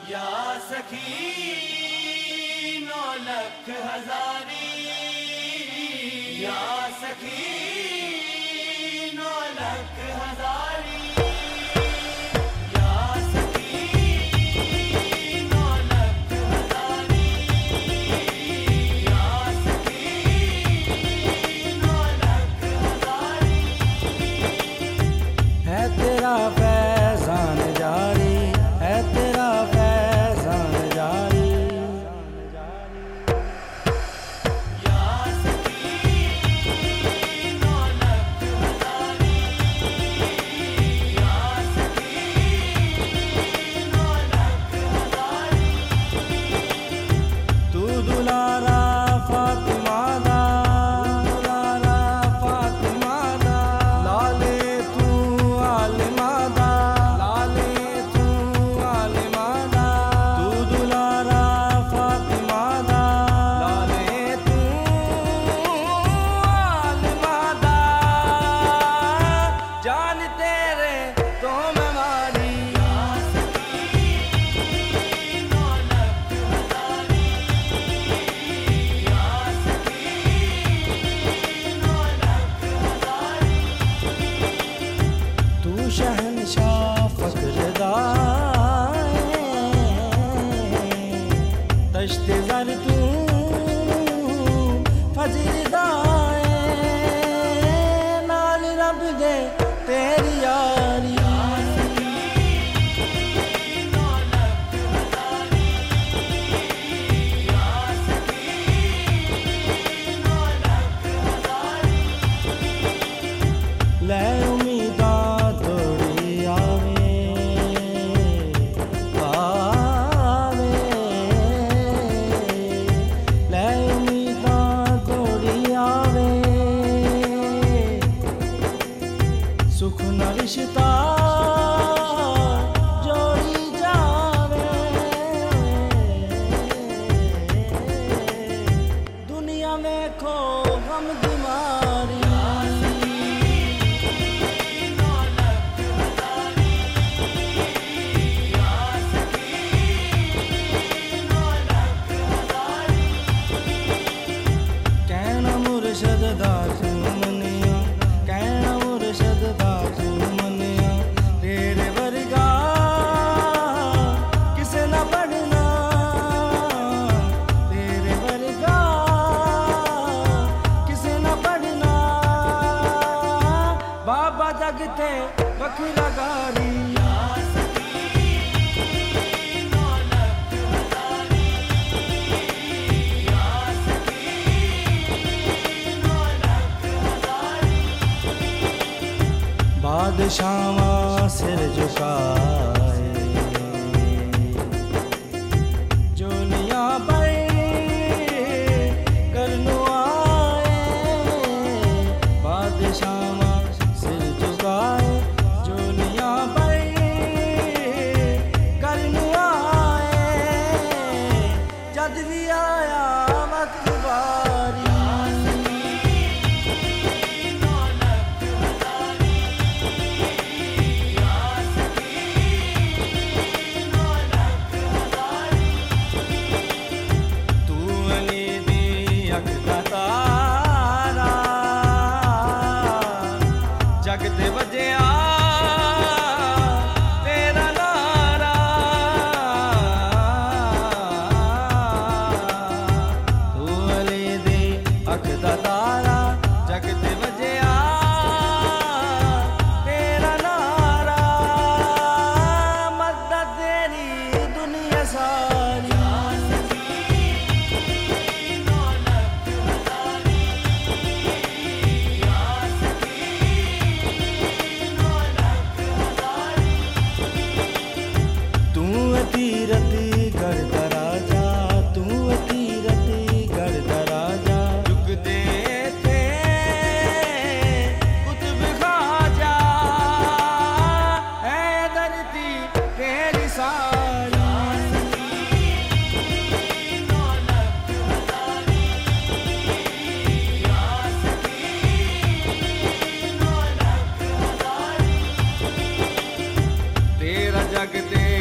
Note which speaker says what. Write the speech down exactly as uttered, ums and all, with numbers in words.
Speaker 1: या सखी नौ लख हजारी, या सखी नौ लख हजारी, या सखी नौ लख हजारी, या सखी नौ लख हजारी।
Speaker 2: है तेरा फैज़ान जारी, है तेरा फैज़ान जारी,
Speaker 1: या सखी नौ लख हजारी, या सखी नौ लख हजारी।
Speaker 2: तू दुलारा फातिमा दा, दुलारा फातिमा दा, लाले तू आलिमा दा, लाले तू आलिमा दा, तू दुलारा फातिमा दा, लाले तू आलिमा दा, जान तेरे तो मैं मारी,
Speaker 1: या सखी नौ लख हजारी, या सखी नौ लख हजारी।
Speaker 2: तू शहनशाह फख्रदा तश्ते ज़र तू फजरदा नाल रब दे तेरी यारी,
Speaker 1: नौ लख हजारी, या सखी नौ लख हजारी।
Speaker 2: ले उम्मीदा दौड़ी आवे आवे, ले उम्मीदा दौड़ी आवे, सुख न रिश्ता जोड़ी जावे, दुनिया में खो गम दी मारी,
Speaker 1: नौ लख हजारी, या सखी नौ लख हजारी।
Speaker 2: कहना मुर्शद दा तू मनिया, कहना मुर्शद दा तू मनिया, तेरे वर्गा किसे ना पढ़ना, तेरे वर्गा किसे ना पढ़ना, बाबा जगते वखरा गारी,
Speaker 1: या सखी नौ लख हजारी, या सखी नौ लख हजारी।
Speaker 2: बादशाह सिर झुकाए जोनिया पर करनो आए, बादशाह सिर झुकाए जोनिया पर करनो आए, जद भी आया वक्त बारी,
Speaker 1: नौ लख हजारी, या सखी नौ लख हजारी।
Speaker 2: तू अली दी अख दा तारा जग दे वजया तेरा नारा, तू अली दी अख दा तारा जग दे वजया तेरा नारा, मदद तेरी दुनिया सारी,
Speaker 1: नौ लख हजारी, या सखी नौ लख हजारी।
Speaker 2: तू तीरथ करता राजा, तू तीरथ करता राजा, झुकते थे कुतुब ख्वाजा, है धरती तेरी सारी,
Speaker 1: नौ लख हजारी, या सखी नौ लख हजारी।
Speaker 2: तेरा जगते